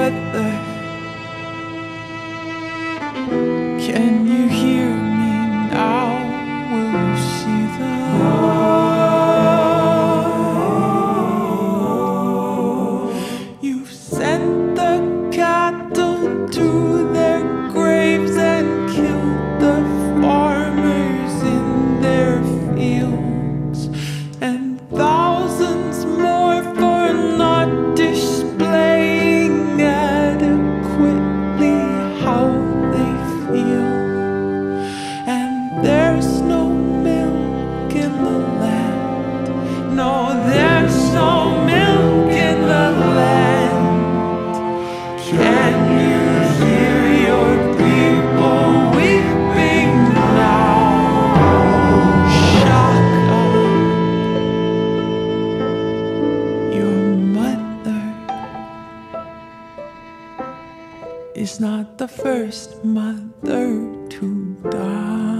weather. Can you hear me now? Will you see the light? You've sent the cattle to their graves and killed the farmers in their fields, and thousands more for not displaying adequately how they feel. And there's no milk in the land. No, there's no milk in the land. Can you hear your people weeping now? Shaka, your mother is not the first mother to die.